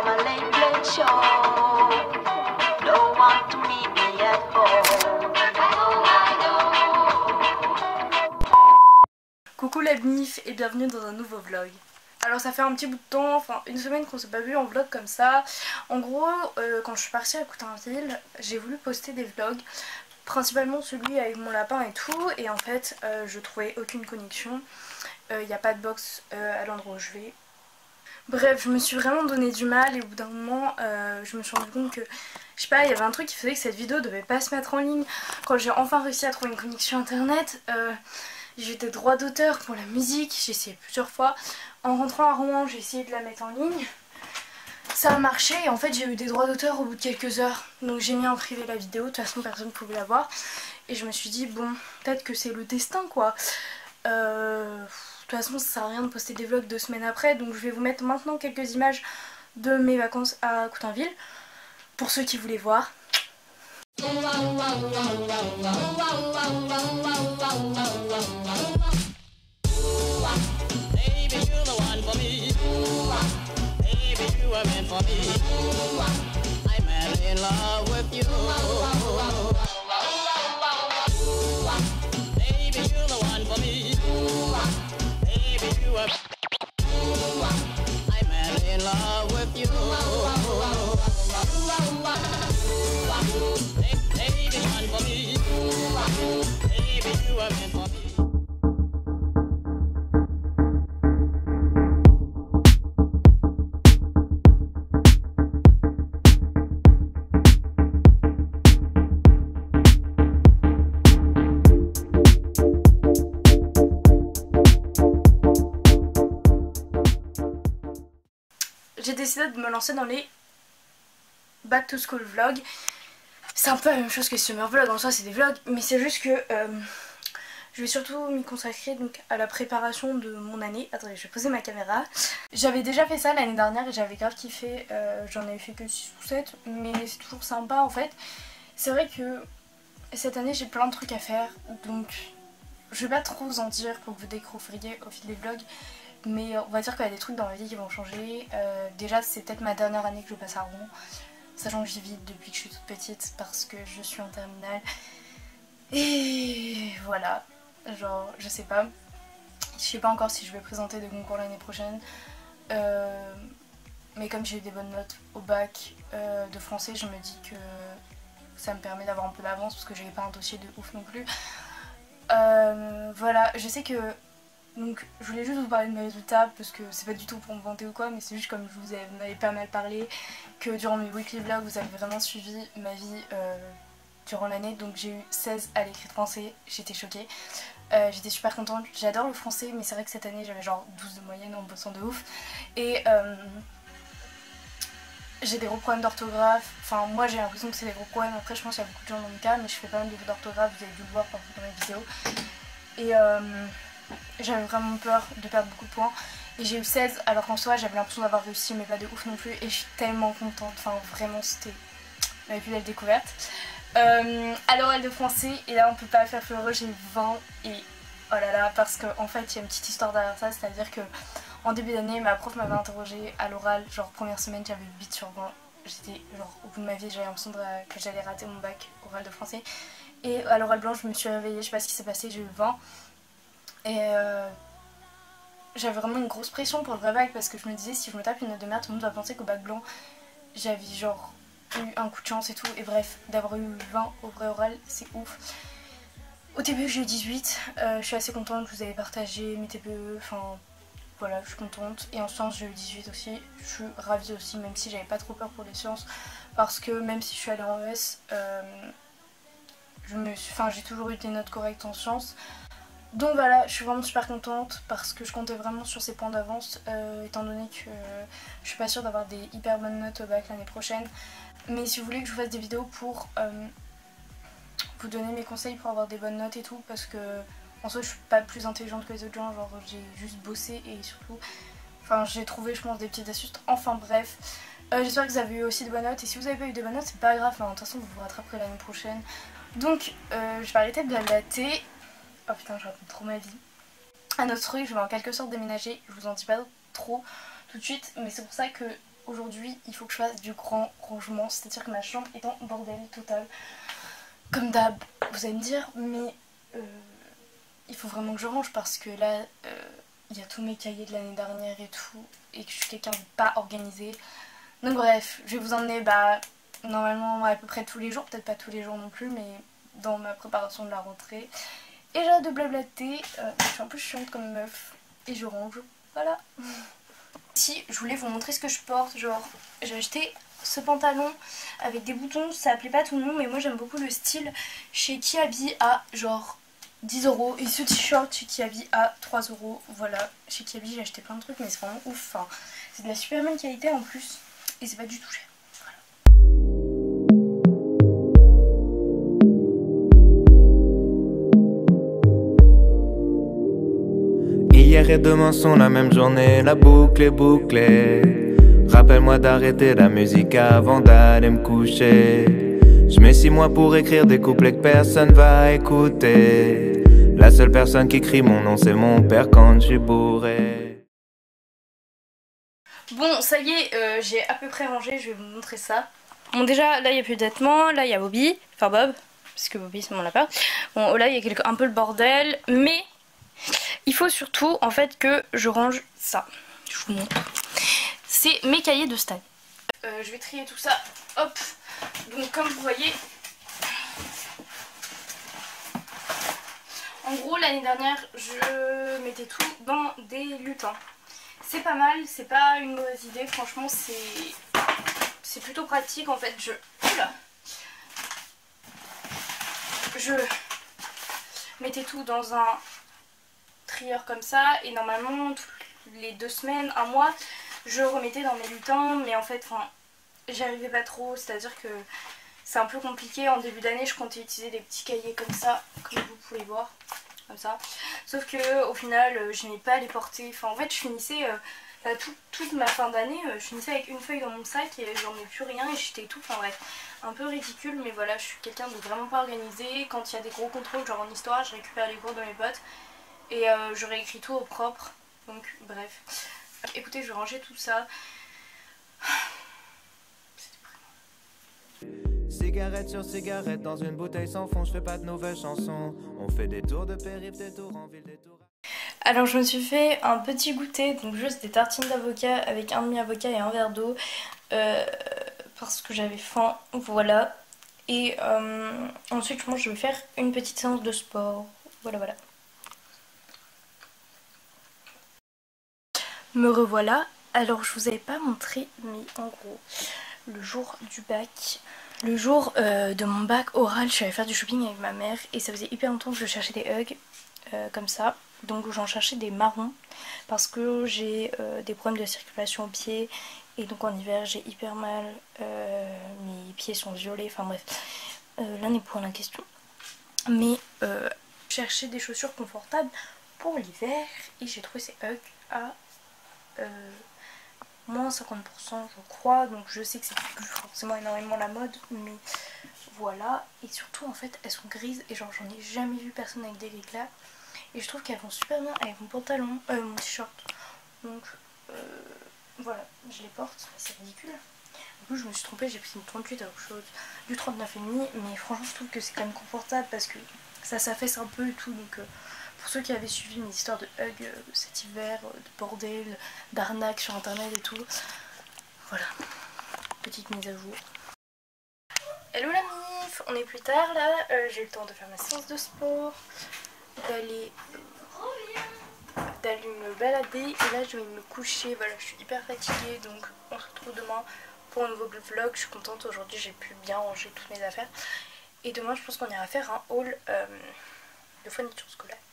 Coucou la BNIF et bienvenue dans un nouveau vlog. Alors ça fait un petit bout de temps, enfin une semaine qu'on s'est pas vu en vlog comme ça. En gros, quand je suis partie à Coutainville, j'ai voulu poster des vlogs, principalement celui avec mon lapin et tout, et en fait je trouvais aucune connexion. Il n'y a pas de box à l'endroit où je vais. Bref, je me suis vraiment donné du mal et au bout d'un moment je me suis rendu compte que, je sais pas, il y avait un truc qui faisait que cette vidéo devait pas se mettre en ligne. Quand j'ai enfin réussi à trouver une connexion internet, j'ai eu des droits d'auteur pour la musique, j'ai essayé plusieurs fois. En rentrant à Rouen, j'ai essayé de la mettre en ligne. Ça a marché et en fait j'ai eu des droits d'auteur au bout de quelques heures. Donc j'ai mis en privé la vidéo, de toute façon personne ne pouvait la voir. Et je me suis dit bon, peut-être que c'est le destin quoi. De toute façon ça sert à rien de poster des vlogs 2 semaines après. Donc je vais vous mettre maintenant quelques images de mes vacances à Coutainville. Pour ceux qui voulaient voir. J'ai décidé de me lancer dans les back to school vlogs. C'est un peu la même chose que les summer vlogs, en soi c'est des vlogs, mais c'est juste que je vais surtout m'y consacrer donc à la préparation de mon année. Attendez, je vais poser ma caméra. J'avais déjà fait ça l'année dernière et j'avais grave kiffé, j'en avais fait que 6 ou 7, mais c'est toujours sympa en fait. C'est vrai que cette année j'ai plein de trucs à faire, donc je vais pas trop vous en dire pour que vous découvriez au fil des vlogs. Mais on va dire qu'il y a des trucs dans ma vie qui vont changer. Déjà c'est peut-être ma dernière année que je passe à Rouen, sachant que j'y vis depuis que je suis toute petite parce que je suis en terminale. Et voilà, genre je sais pas. Je sais pas encore si je vais présenter des concours l'année prochaine. Mais comme j'ai eu des bonnes notes au bac de français, je me dis que ça me permet d'avoir un peu d'avance parce que j'avais pas un dossier de ouf non plus. Voilà, je sais que... Donc je voulais juste vous parler de mes résultats parce que c'est pas du tout pour me vanter ou quoi, mais c'est juste comme je vous en avais pas mal parlé, que durant mes weekly vlogs vous avez vraiment suivi ma vie durant l'année. Donc j'ai eu 16 à l'écrit de français, j'étais choquée, j'étais super contente, j'adore le français mais c'est vrai que cette année j'avais genre 12 de moyenne en bossant de ouf. Et j'ai des gros problèmes d'orthographe, enfin moi j'ai l'impression que c'est des gros problèmes, après je pense qu'il y a beaucoup de gens dans le cas, mais je fais pas mal de fautes d'orthographe, vous avez dû le voir parfois dans mes vidéos. Et j'avais vraiment peur de perdre beaucoup de points et j'ai eu 16 alors qu'en soi j'avais l'impression d'avoir réussi mais pas de ouf non plus et je suis tellement contente, enfin vraiment c'était ma plus belle découverte. À l'oral de français, et là on peut pas faire plus heureux, j'ai eu 20 et oh là là, parce qu'en fait il y a une petite histoire derrière ça, c'est à dire que en début d'année ma prof m'avait interrogée à l'oral, genre première semaine j'avais 8 sur 20, j'étais genre au bout de ma vie, j'avais l'impression que j'allais rater mon bac oral de français et à l'oral blanc je me suis réveillée, je sais pas ce qui s'est passé, j'ai eu 20. Et j'avais vraiment une grosse pression pour le vrai bac parce que je me disais si je me tape une note de merde tout le monde va penser qu'au bac blanc j'avais genre eu un coup de chance et tout. Et bref, d'avoir eu 20 au vrai oral c'est ouf. Au TPE j'ai eu 18, je suis assez contente, je vous avais partagé mes TPE, enfin voilà je suis contente. Et en sciences j'ai eu 18 aussi, je suis ravie aussi même si j'avais pas trop peur pour les sciences. Parce que même si je suis allée en ES, j'ai toujours eu des notes correctes en sciences. Donc voilà, je suis vraiment super contente parce que je comptais vraiment sur ces points d'avance étant donné que je suis pas sûre d'avoir des hyper bonnes notes au bac l'année prochaine. Mais si vous voulez que je vous fasse des vidéos pour vous donner mes conseils pour avoir des bonnes notes et tout, parce que en soi je suis pas plus intelligente que les autres gens, genre j'ai juste bossé et surtout, enfin j'ai trouvé je pense des petites astuces, enfin bref. J'espère que vous avez eu aussi de bonnes notes et si vous avez pas eu de bonnes notes c'est pas grave, de toute façon vous vous rattraperez l'année prochaine. Donc je vais arrêter de blablater. Oh putain, je raconte trop ma vie. À notre truc, je vais en quelque sorte déménager, je vous en dis pas trop tout de suite, mais c'est pour ça que aujourd'hui il faut que je fasse du grand rangement, c'est-à-dire que ma chambre est en bordel total. Comme d'hab, vous allez me dire, mais il faut vraiment que je range parce que là, il y a tous mes cahiers de l'année dernière et tout, et que je suis quelqu'un de pas organisé. Donc bref, je vais vous emmener normalement à peu près tous les jours, peut-être pas tous les jours non plus, mais dans ma préparation de la rentrée. Et j'arrête de blablater, je suis un peu chiante comme meuf, et je range, voilà. Ici, je voulais vous montrer ce que je porte, genre j'ai acheté ce pantalon avec des boutons, ça plaît pas tout le monde, mais moi j'aime beaucoup le style chez Kiabi à genre 10 € et ce t-shirt chez Kiabi à 3 €. Voilà, chez Kiabi j'ai acheté plein de trucs, mais c'est vraiment ouf, enfin, c'est de la super bonne qualité en plus et c'est pas du tout cher. Hier et demain sont la même journée, la boucle est bouclée. Rappelle-moi d'arrêter la musique avant d'aller me coucher. Je mets 6 mois pour écrire des couplets que personne va écouter. La seule personne qui crie mon nom c'est mon père quand je suis bourré. Bon, ça y est, j'ai à peu près rangé, je vais vous montrer ça. Bon, déjà, là il n'y a plus de vêtements, là il y a Bobby, enfin Bob, parce que Bobby c'est mon lapin. Bon, là il y a un peu le bordel, mais il faut surtout en fait que je range ça. Je vous montre. C'est mes cahiers de stage. Je vais trier tout ça. Hop. Donc comme vous voyez, en gros l'année dernière je mettais tout dans des lutins. C'est pas mal, c'est pas une mauvaise idée. Franchement c'est plutôt pratique en fait. Je mettais tout dans un trieur comme ça et normalement les 2 semaines, un mois, je remettais dans mes lutins, mais en fait j'y arrivais pas trop, c'est à dire que c'est un peu compliqué. En début d'année je comptais utiliser des petits cahiers comme ça, comme vous pouvez voir, comme ça, sauf que au final je n'aimais pas les porter. Enfin en fait je finissais toute ma fin d'année, je finissais avec une feuille dans mon sac et j'en ai plus rien et j'étais tout, enfin bref, un peu ridicule. Mais voilà, je suis quelqu'un de vraiment pas organisé. Quand il y a des gros contrôles genre en histoire, je récupère les cours de mes potes et je réécris tout au propre. Donc bref, écoutez, je vais ranger tout ça. Cigarette sur cigarette dans une bouteille sans fond, je fais pas de nouvelles chansons. On fait des tours de périple, des tours en ville, des tours. Alors je me suis fait un petit goûter, donc juste des tartines d'avocat avec un demi-avocat et un verre d'eau, parce que j'avais faim, voilà. Et ensuite moi je vais faire une petite séance de sport, voilà. Me revoilà. Alors je vous avais pas montré, mais en gros, le jour du bac, le jour de mon bac oral, je suis allée faire du shopping avec ma mère et ça faisait hyper longtemps que je cherchais des Hugs comme ça. Donc j'en cherchais des marrons parce que j'ai des problèmes de circulation aux pieds et donc en hiver j'ai hyper mal, mes pieds sont violets, enfin bref, là n'est point la question. Mais je cherchais des chaussures confortables pour l'hiver et j'ai trouvé ces Hugs à moins 50% je crois, donc je sais que c'est plus forcément énormément la mode, mais voilà. Et surtout en fait elles sont grises et genre j'en ai jamais vu personne avec des éclats et je trouve qu'elles vont super bien avec mon pantalon, mon t-shirt, donc voilà, je les porte, c'est ridicule. En plus je me suis trompée, j'ai pris une 38 alors chose du 39,5, mais franchement je trouve que c'est quand même confortable parce que ça s'affaisse un peu et tout, donc pour ceux qui avaient suivi mes histoires de Hugs cet hiver, de bordel, d'arnaque sur internet et tout, voilà, petite mise à jour. Hello la mif, on est plus tard là, j'ai eu le temps de faire ma séance de sport, d'aller me balader et là je vais me coucher. Voilà, je suis hyper fatiguée, donc on se retrouve demain pour un nouveau vlog. Je suis contente, aujourd'hui j'ai pu bien ranger toutes mes affaires et demain je pense qu'on ira faire un haul de fourniture scolaire.